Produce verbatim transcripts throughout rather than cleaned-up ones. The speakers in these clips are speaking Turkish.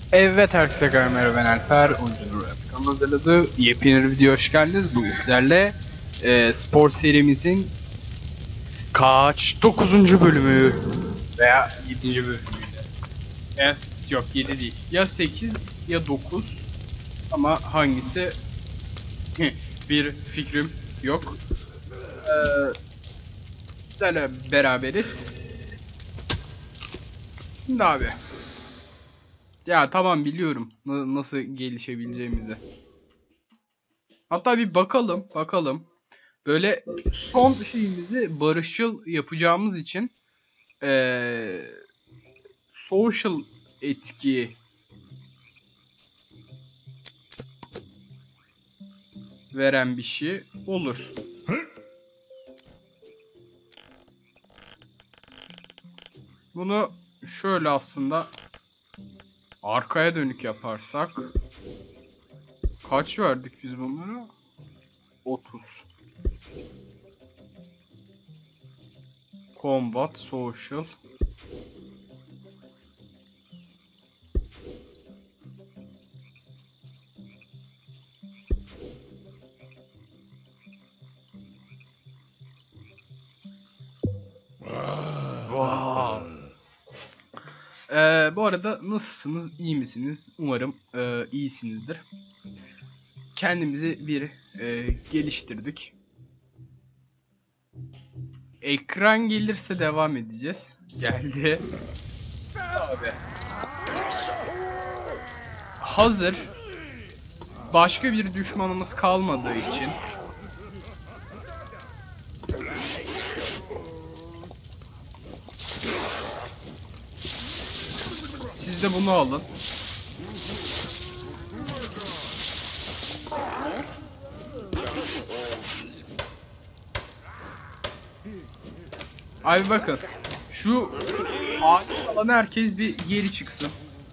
Evet herkese merhaba, ben Alper. Oyuncu kanalına hazırladığı yepyeni bir video hoş geldiniz. Bugün sizlerle e, spor serimizin kaç dokuzuncu bölümü veya yedinci bölümüyle. Ya, yok yedi değil. Ya sekiz ya dokuz ama hangisi bir fikrim yok. Ee, Sizlerle beraberiz. Şimdi abi. Ya tamam, biliyorum na- nasıl gelişebileceğimizi. Hatta bir bakalım, bakalım. Böyle son şeyimizi barışçıl yapacağımız için eee, social etki veren bir şey olur. Bunu şöyle aslında arkaya dönük yaparsak kaç verdik biz bunlara? otuz. Combat, social. Wow. Ee, bu arada nasılsınız? İyi misiniz? Umarım e, iyisinizdir. Kendimizi bir e, geliştirdik. Ekran gelirse devam edeceğiz. Geldi. Abi. Hazır başka bir düşmanımız kalmadığı için siz de bunu alın. Abi bakın, şu alet alan herkes bir geri çıksın.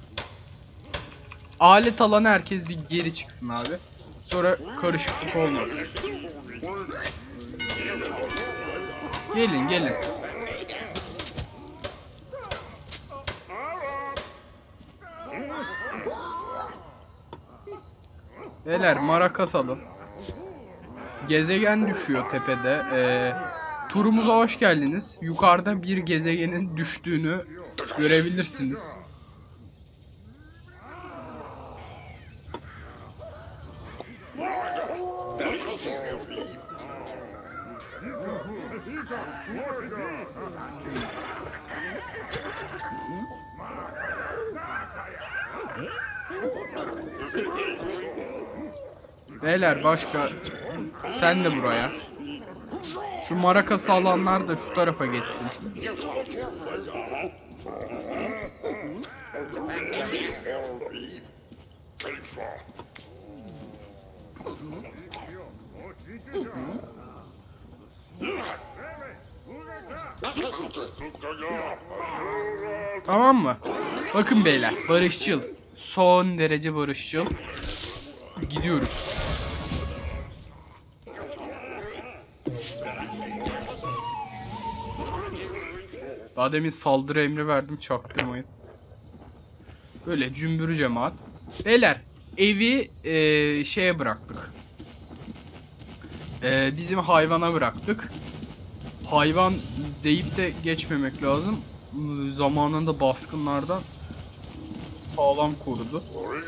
Alet alan herkes bir geri çıksın abi. Sonra karışıklık olmaz. Gelin gelin. Beyler marakas alın. Gezegen düşüyor tepede. Ee, turumuza hoş geldiniz. Yukarıda bir gezegenin düştüğünü görebilirsiniz. Beyler başka, sen de buraya. Şu marakası alanlar da şu tarafa geçsin. Tamam mı? Bakın beyler, barışçıl. Son derece barışçıl. Gidiyoruz. Daha demin saldırı emri verdim, çaktırmayın. Böyle cümbürü cemaat. Beyler, evi e, şeye bıraktık. E, bizim hayvana bıraktık. Hayvan deyip de geçmemek lazım. Zamanında baskınlardan sağlam korudu.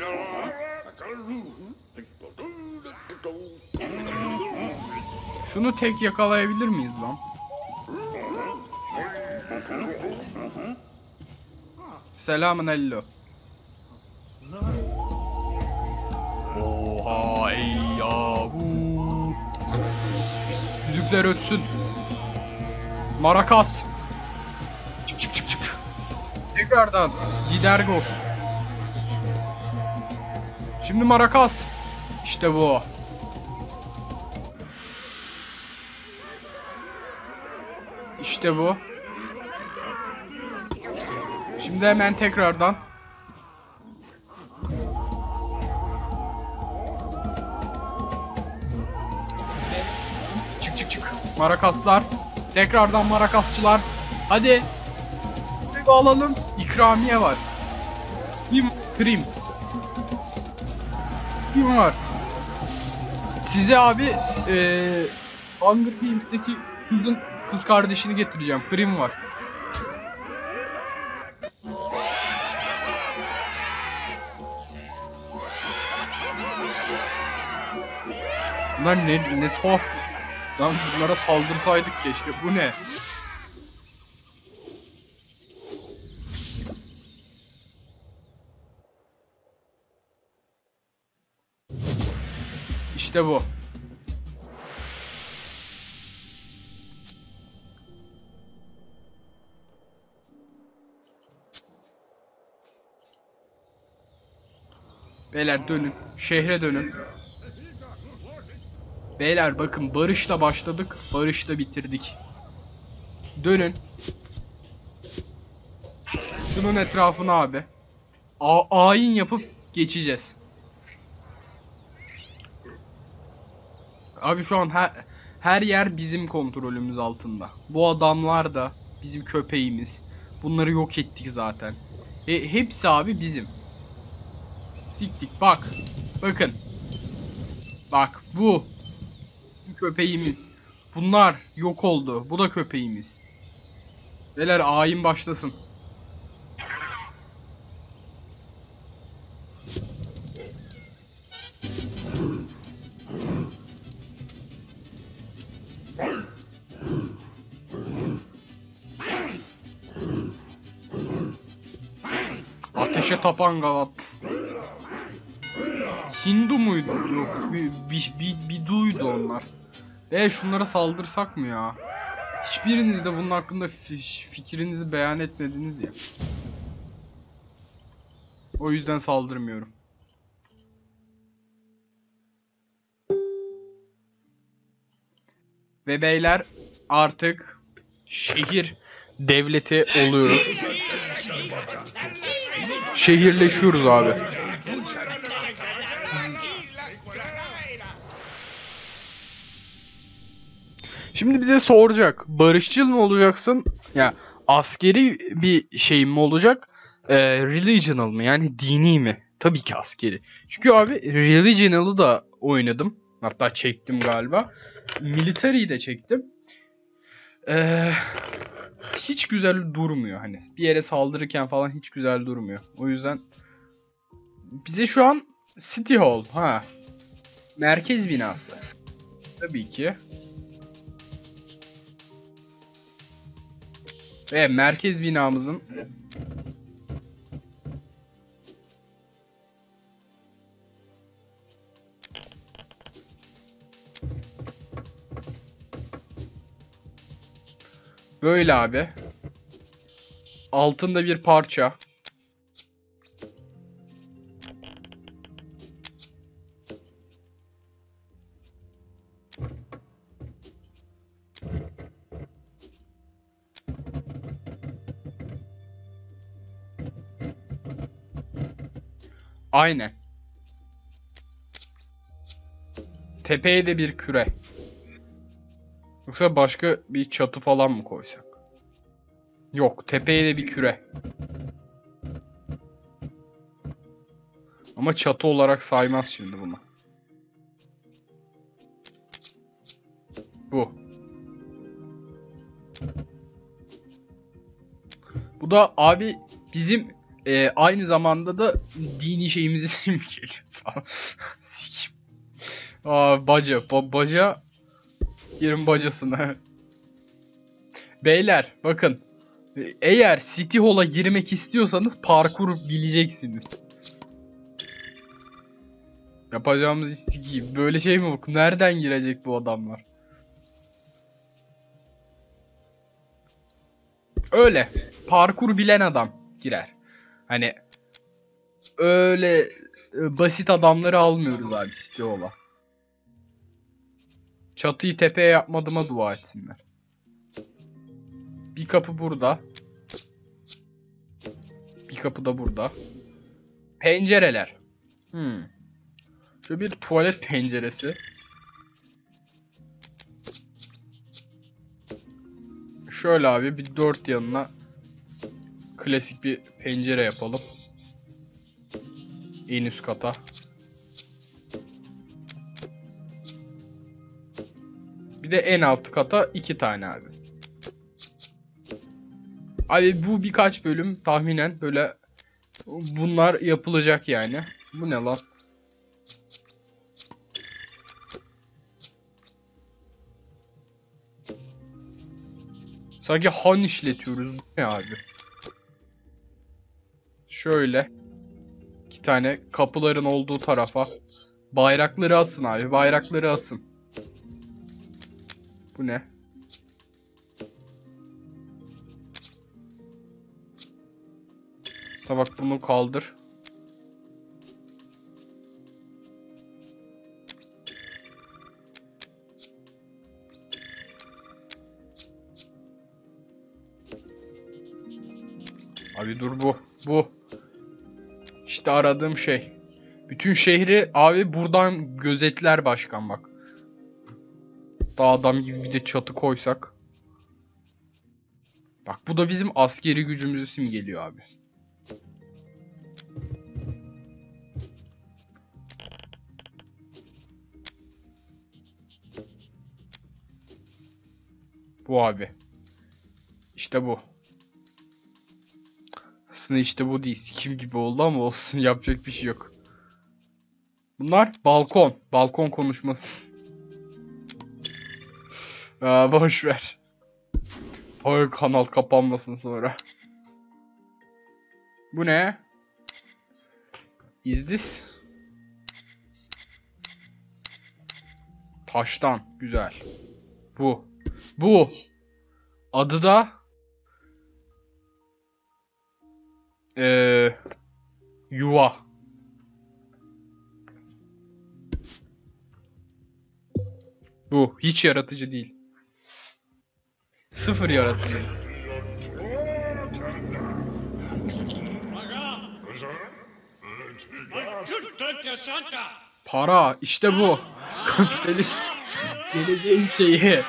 Şunu tek yakalayabilir miyiz lan? Selamun ello. Oha ey yahu. Düdükler ötsün. Marakas. Çık çık çık çık. Tekrardan Gidergos. Şimdi Marakas. İşte bu. İşte bu. Şimdi hemen tekrardan. Çık çık çık. Marakaslar. Tekrardan marakasçılar. Hadi. Bir alalım. İkramiye var. Bir Prim. Kim var? Size abi ee, Hunger Games'teki kızın kız kardeşini getireceğim. Prim var. Bunlar ne, ne tuhaf. Lan bunlara saldırsaydık keşke. Bu ne? İşte bu. Beyler dönün. Şehre dönün. Beyler bakın, barışla başladık. Barışla bitirdik. Dönün. Şunun etrafına abi. A ayin yapıp geçeceğiz. Abi şu an her, her yer bizim kontrolümüz altında. Bu adamlar da bizim köpeğimiz. Bunları yok ettik zaten. E, hepsi abi bizim. Siktik bak. Bakın. Bak bu. Bu köpeğimiz. Bunlar yok oldu. Bu da köpeğimiz. Beyler ayin başlasın. Ateşe tapan Gavat. Hindu muydu? Yok, bir, bir, bir, bir duydu onlar. E şunlara saldırsak mı ya? Hiçbiriniz de bunun hakkında fikrinizi beyan etmediniz ya. O yüzden saldırmıyorum. Ve beyler artık şehir devleti oluyoruz. Şehirleşiyoruz abi. Şimdi bize soracak. Barışçıl mı olacaksın? Ya askeri bir şey mi olacak? Ee, religional mı? Yani dini mi? Tabii ki askeri. Çünkü abi religional'ı da oynadım. Hatta çektim galiba. Military'yi de çektim. Ee, hiç güzel durmuyor hani. Bir yere saldırırken falan hiç güzel durmuyor. O yüzden bize şu an City Hall, ha. Merkez binası. Tabii ki. Ve merkez binamızın böyle abi. Altında bir parça. Aynen. Tepeye de bir küre. Yoksa başka bir çatı falan mı koysak? Yok, tepeye de bir küre. Ama çatı olarak saymaz şimdi bunu. Bu. Bu da abi bizim e, aynı zamanda da dini şeyimizi simgeliyor falan. Sikim. Aa, baca. Ba baca. Yerin bacasına. Beyler bakın. Eğer City Hall'a girmek istiyorsanız parkur bileceksiniz. Yapacağımız sikiyim. Böyle şey mi bu? Nereden girecek bu adamlar? Öyle. Parkur bilen adam girer. Hani öyle e, basit adamları almıyoruz abi City Hall'a. Çatıyı tepeye yapmadığıma dua etsinler. Bir kapı burada. Bir kapı da burada. Pencereler. Hmm. Şöyle bir tuvalet penceresi. Şöyle abi bir dört yanına klasik bir pencere yapalım. En üst kata. Bir de en alt kata iki tane abi. Abi bu birkaç bölüm tahminen böyle bunlar yapılacak yani. Bu ne lan? Sanki han işletiyoruz. Ne abi? Şöyle. İki tane kapıların olduğu tarafa. Bayrakları asın abi. Bayrakları asın. Bu ne? İşte bak bunu kaldır. Abi dur bu. Bu. İşte aradığım şey. Bütün şehri abi buradan gözetler başkan bak. Daha adam gibi bir de çatı koysak. Bak bu da bizim askeri gücümüzü simgeliyor abi. Bu abi. İşte bu. Aslında işte bu değil. Sikim gibi oldu ama olsun, yapacak bir şey yok. Bunlar balkon. Balkon konuşması. Aa, boş ver. Oy, kanal kapanmasın sonra. Bu ne? Is this? Taştan. Güzel. Bu. Bu. Adı da Ee, yuva. Bu. Hiç yaratıcı değil. Sıfır yaratıcı. Para. İşte bu. Kapitalist geleceğin şeyi.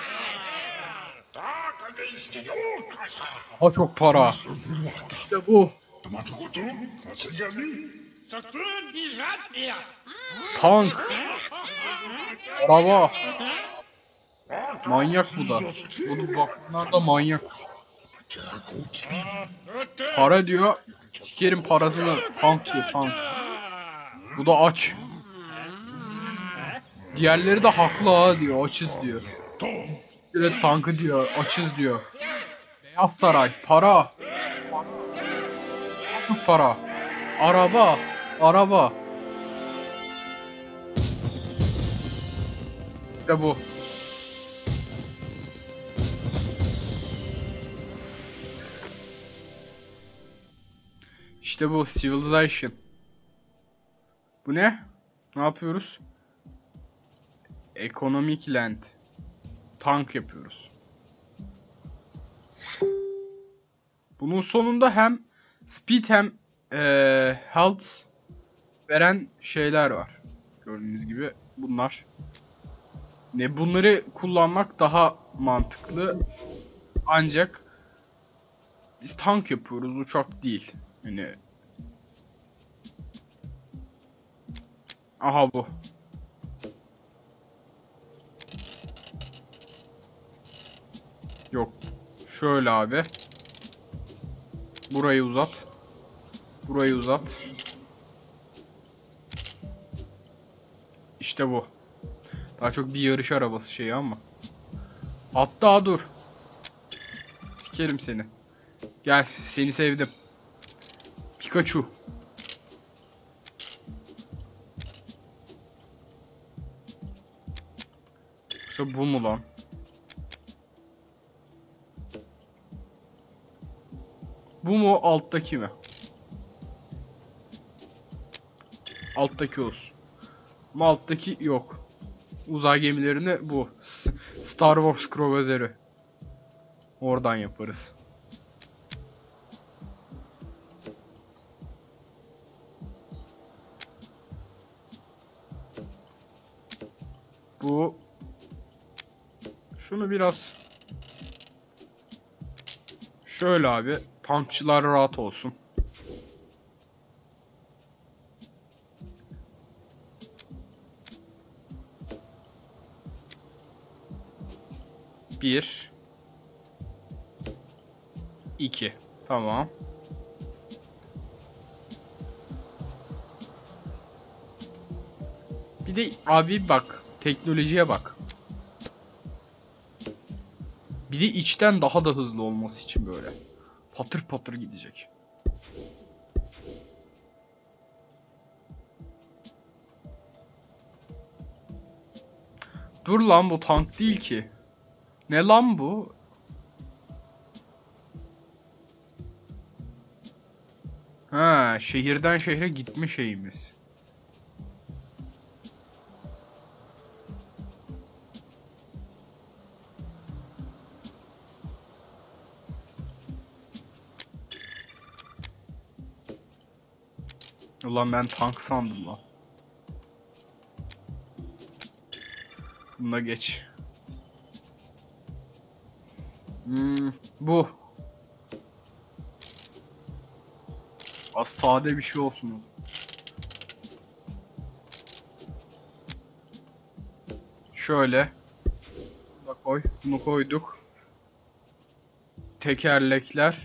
Daha çok para. İşte bu. Tank. Araba. Manyak bu da. Bu bak, bunlar da manyak. Para diyor. Sikerim parasını. Tank diyor, tank. Bu da aç. Diğerleri de haklı ha diyor. Açız diyor. Evet, tankı diyor. Açız diyor. Beyaz Saray. Para. Çok para. Araba. Araba. İşte bu. İşte bu. Civilization. Bu ne? Ne yapıyoruz? Economic Land. Tank yapıyoruz. Bunun sonunda hem speed hem ee, health veren şeyler var. Gördüğünüz gibi bunlar. Ne, bunları kullanmak daha mantıklı. Ancak biz tank yapıyoruz, uçak değil. Yani aha bu. Yok. Şöyle abi. Burayı uzat. Burayı uzat. İşte bu. Daha çok bir yarış arabası şeyi ama. Hatta dur. Sikerim seni. Gel, seni sevdim. Pikachu. Yoksa bu mu lan? Bu mu, alttaki mi? Alttaki olsun. Ama alttaki yok. Uzay gemilerini bu. Star Wars Cruiser'ı. Oradan yaparız. Bu. Şunu biraz şöyle abi. Tankçılar rahat olsun. Bir. İki. Tamam. Bir de abi bak. Teknolojiye bak. Bir de içten daha da hızlı olması için böyle. Patır patır gidecek. Dur lan, bu tank değil ki. Ne lan bu? Ha, şehirden şehre gitme şeyimiz. Ulan ben tank sandım lan. Buna geç. Hmm, bu. Az sade bir şey olsun. Şöyle. Bunu koy. Bunu koyduk. Tekerlekler.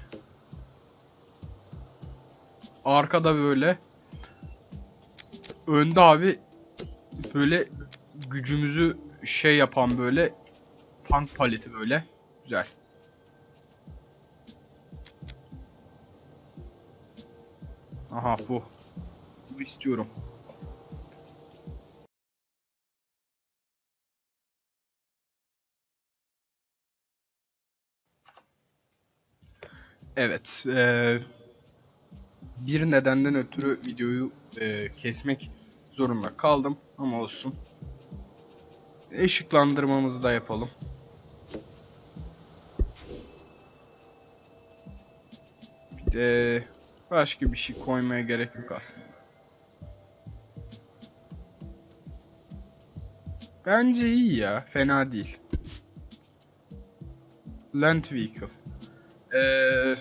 Arkada böyle. Önde abi böyle gücümüzü şey yapan böyle tank paleti böyle. Güzel. Aha bu. Bu istiyorum. Evet. Ee, bir nedenden ötürü videoyu e, kesmek zorunda kaldım. Ama olsun. Işıklandırmamızı da yapalım. Bir de başka bir şey koymaya gerek yok aslında. Bence iyi ya. Fena değil. Land Vehicle. Ee,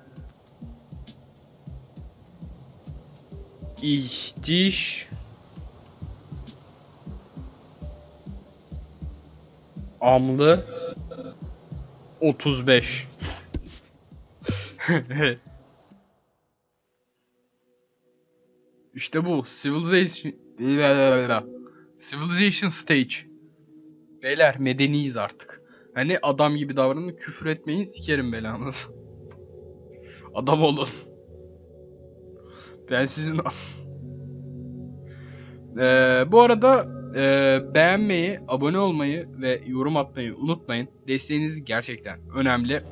ihtiş amlı otuz beş. İşte bu. Civilization Civilization Stage. Beyler medeniyiz artık. Hani adam gibi davranın, küfür etmeyin, sikerim belanızı. Adam olun. Ben sizin... ee, bu arada e, beğenmeyi, abone olmayı ve yorum atmayı unutmayın. Desteğiniz gerçekten önemli.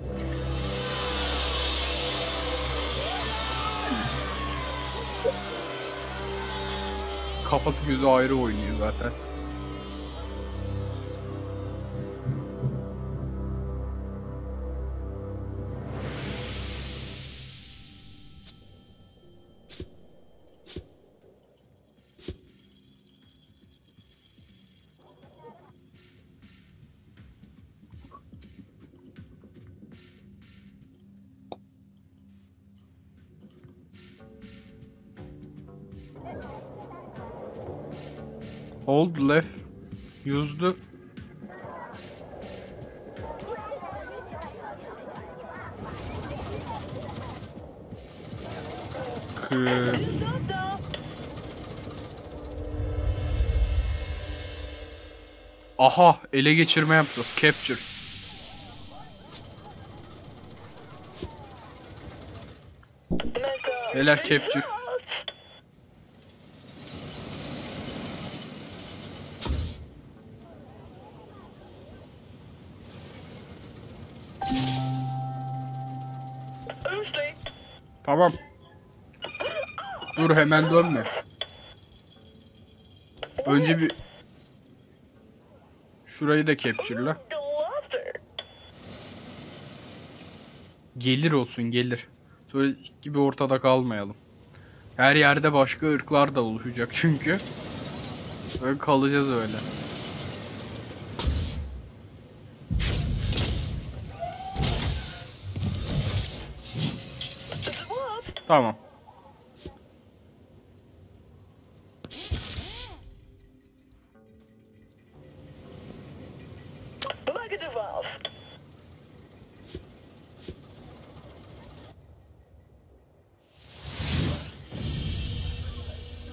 Kafası gözü ayrı oynuyor zaten. Hold left. Use the K Aha, ele geçirme yapacağız. Capture. Beyler capture. Tamam. Dur, hemen dönme. Önce bir şurayı da capture'la. Gelir olsun, gelir. Sonra gibi ortada kalmayalım. Her yerde başka ırklar da oluşacak çünkü. Böyle kalacağız öyle. Tamam.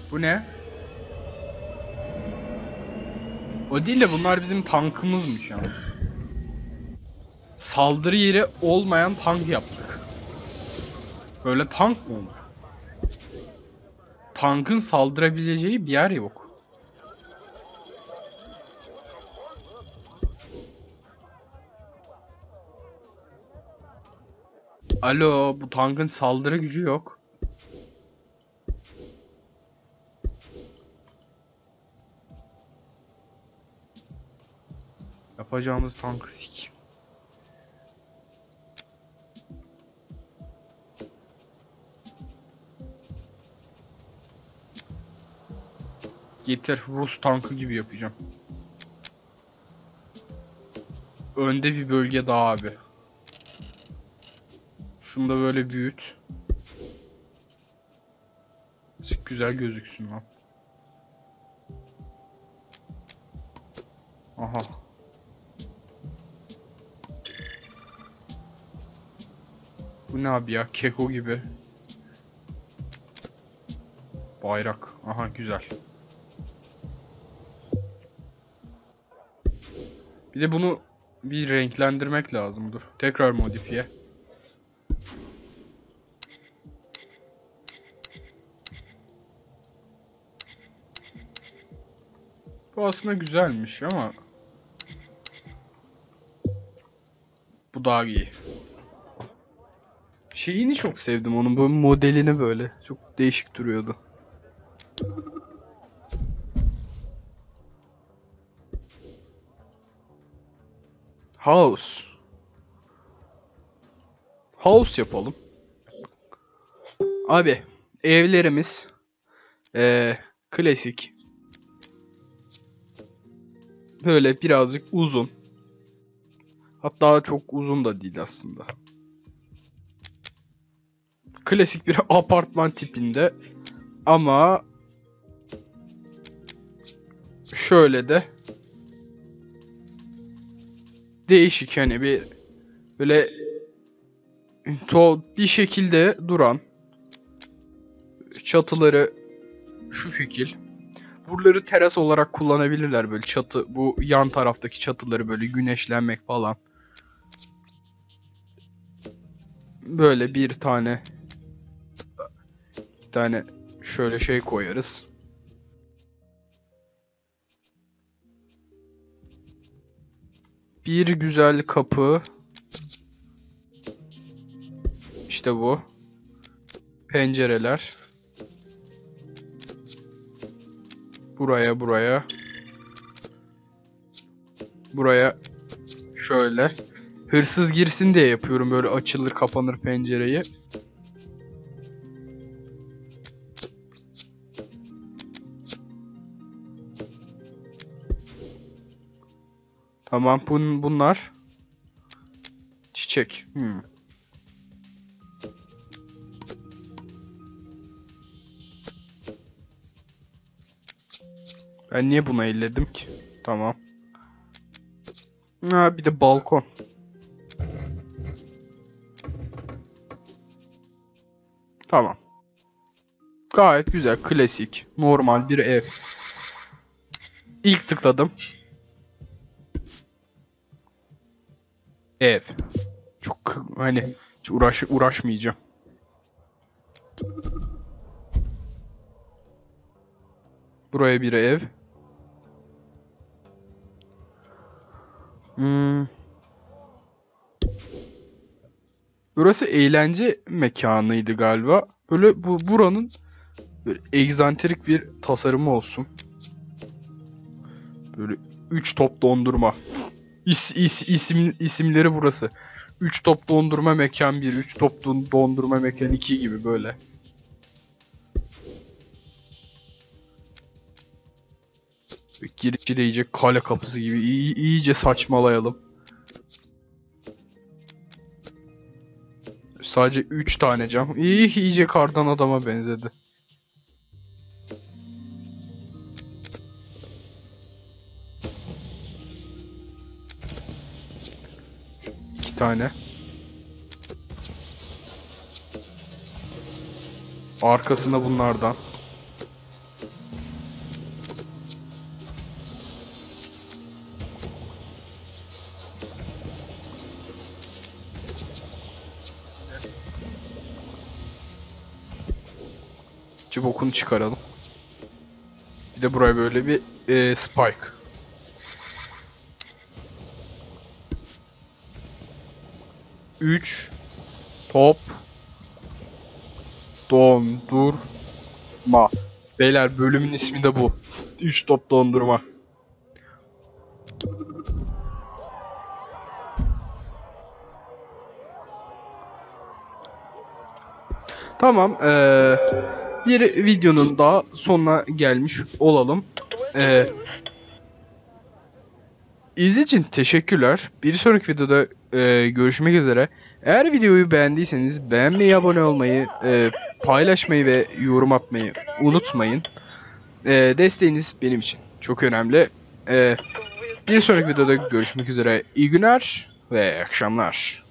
Bu ne? O değil de bunlar bizim tankımızmış yalnız. Saldırı yeri olmayan tank yaptık. Böyle tank mı olur? Tankın saldırabileceği bir yer yok. Alo, bu tankın saldırı gücü yok. Yapacağımız tankı sik. Getir, Rus tankı gibi yapacağım. Önde bir bölge daha abi. Şunu da böyle büyüt. Güzel gözüksün lan. Aha. Bu ne abi ya? Keko gibi. Bayrak. Aha güzel. Bir de bunu bir renklendirmek lazım. Dur. Tekrar modifiye. Bu aslında güzelmiş ama bu daha iyi. Şeyini çok sevdim onun, bu modelini böyle. Çok değişik duruyordu. House. House yapalım. Abi evlerimiz ee, klasik. Böyle birazcık uzun. Hatta çok uzun da değil aslında. Klasik bir apartman tipinde. Ama şöyle de değişik, hani bir böyle to bir şekilde duran, çatıları şu şekil. Buraları teras olarak kullanabilirler, böyle çatı, bu yan taraftaki çatıları böyle güneşlenmek falan. Böyle bir tane iki tane şöyle şey koyarız. Bir güzel kapı. İşte bu. Pencereler. Buraya buraya. Buraya şöyle. Hırsız girsin diye yapıyorum, böyle açılır kapanır pencereyi. Tamam, bun bunlar çiçek. Hmm. Ben niye buna elledim ki? Tamam. Ha, bir de balkon. Tamam. Gayet güzel, klasik, normal bir ev. İlk tıkladım. Ev. Çok hani hiç uğraş uğraşmayacağım. Buraya bir ev. Hmm. Burası eğlence mekanıydı galiba. Böyle bu buranın böyle egzantrik bir tasarımı olsun. Böyle üç top dondurma. İs, is, isim, isimleri burası. üç top dondurma mekan bir, üç top dondurma mekan iki gibi böyle. Girişi de iyice kale kapısı gibi. İyi, iyice saçmalayalım. Sadece üç tane cam. İyi, iyice kardan adama benzedi. İki tane. Arkasında bunlardan. Azıcık bokunu çıkaralım. Bir de buraya böyle bir e, spike. Üç top dondurma. Beyler bölümün ismi de bu. Üç top dondurma. Tamam. Ee, bir videonun daha sonuna gelmiş olalım. Ee, İzlediğiniz için teşekkürler. Bir sonraki videoda e, görüşmek üzere. Eğer videoyu beğendiyseniz beğenmeyi, abone olmayı, e, paylaşmayı ve yorum atmayı unutmayın. E, desteğiniz benim için çok önemli. E, bir sonraki videoda görüşmek üzere. İyi günler ve akşamlar.